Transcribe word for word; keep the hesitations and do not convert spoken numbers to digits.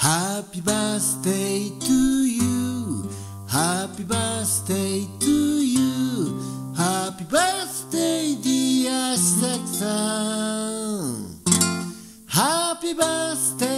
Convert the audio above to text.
Happy birthday to you Happy birthday to you Happy birthday dear 芦崎さん Happy birthday